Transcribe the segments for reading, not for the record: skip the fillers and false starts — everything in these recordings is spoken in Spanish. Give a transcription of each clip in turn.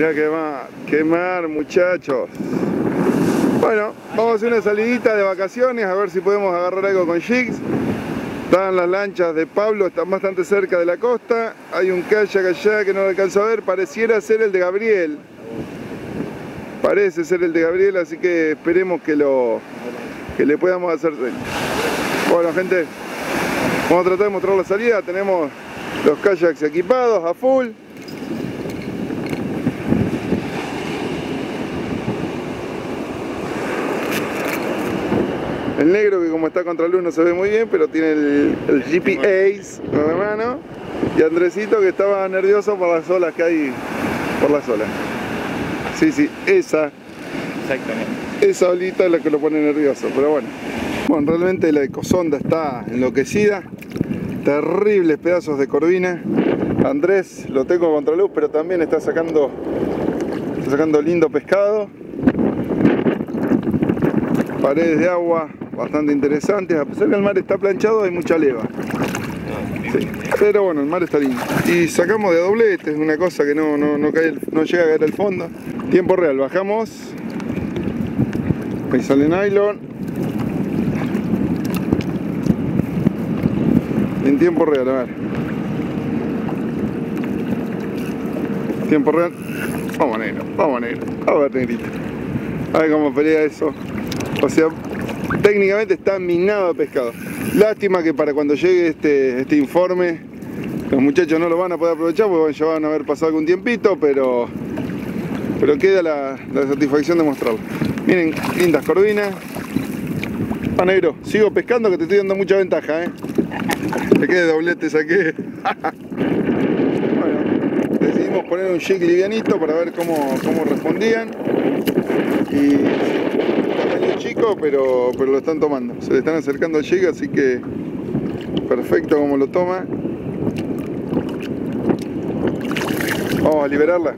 Mirá que va a quemar, muchachos. Bueno, vamos a hacer una salidita de vacaciones a ver si podemos agarrar algo con jigs. Están las lanchas de Pablo, están bastante cerca de la costa. Hay un kayak allá que no lo alcanzo a ver, pareciera ser el de Gabriel. Parece ser el de Gabriel, así que esperemos que le podamos hacer. Bueno, gente, vamos a tratar de mostrar la salida. Tenemos los kayaks equipados a full. El negro, que como está contra luz no se ve muy bien, pero tiene el GPS en la mano. Y Andresito, que estaba nervioso por las olas que hay por las olas. Sí, esa. Exactamente. Esa olita es la que lo pone nervioso, pero bueno. Bueno, realmente la ecosonda está enloquecida. Terribles pedazos de corvina. Andrés lo tengo contra luz, pero también está sacando lindo pescado. Paredes de agua bastante interesantes. A pesar que el mar está planchado, hay mucha leva. Sí, pero bueno, el mar está lindo. Y sacamos de doblete, es una cosa que no llega a caer al fondo. Tiempo real, bajamos. Ahí sale nylon. En tiempo real, a ver. Tiempo real. Vamos negro. A ver, negrito. A ver cómo pelea eso. O sea, técnicamente está minado de pescado. Lástima que para cuando llegue este informe los muchachos no lo van a poder aprovechar porque ya van a haber pasado algún tiempito, pero queda la satisfacción de mostrarlo. Miren, lindas corvinas. Ah, negro, sigo pescando que te estoy dando mucha ventaja, Me quedé doblete, saqué. Bueno, decidimos poner un jig livianito para ver cómo respondían. Y tamaño chico, pero lo están tomando. Se le están acercando al jig, así que perfecto como lo toma. Vamos a liberarla.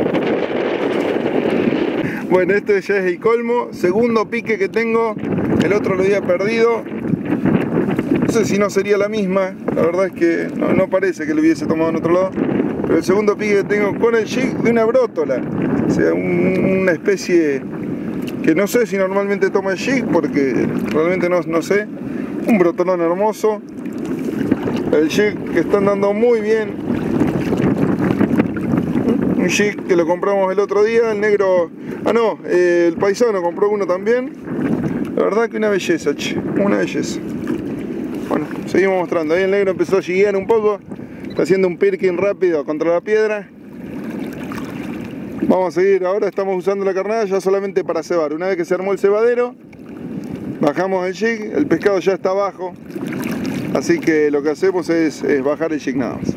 Bueno, este ya es el colmo. Segundo pique que tengo. El otro lo había perdido. No sé si no sería la misma. La verdad es que no parece que lo hubiese tomado en otro lado. Pero el segundo pique que tengo con el jig de una brótola. O sea, una especie que no sé si normalmente toma el jig, porque realmente no sé. Un brotolón hermoso. El jig que están dando muy bien. Un jig que lo compramos el otro día. El negro... Ah no, el paisano compró uno también. La verdad que una belleza, una belleza. Bueno, seguimos mostrando. Ahí el negro empezó a jiguear un poco. Está haciendo un pirking rápido contra la piedra. Vamos a seguir. Ahora estamos usando la carnada ya solamente para cebar. Una vez que se armó el cebadero, bajamos el jig. El pescado ya está abajo. Así que lo que hacemos es bajar el jig nada más.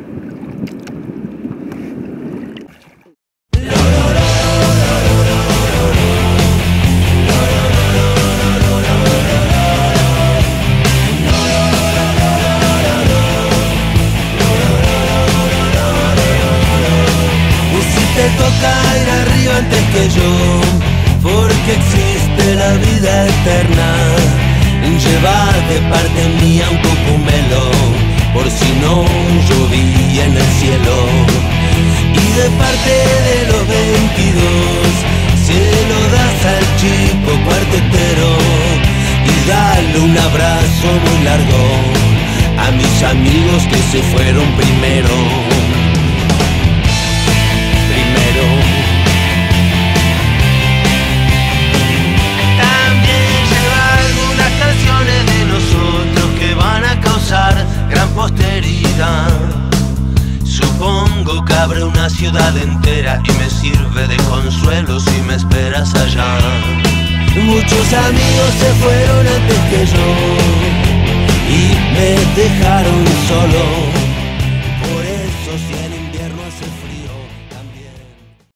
Antes que yo, porque existe la vida eterna. Lleva de parte mía un cocumelo, por si no llovía en el cielo. Y de parte de los 22, se lo das al chico cuartetero. Y dale un abrazo muy largo a mis amigos que se fueron primero. Gran posteridad. Supongo que abre una ciudad entera y me sirve de consuelo si me esperas allá. Muchos amigos se fueron antes